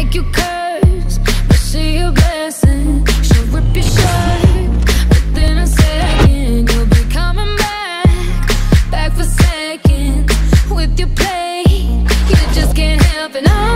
make you curse, but see a blessing. She'll rip your shirt within a second. You'll be coming back for seconds with your play. You just can't help it.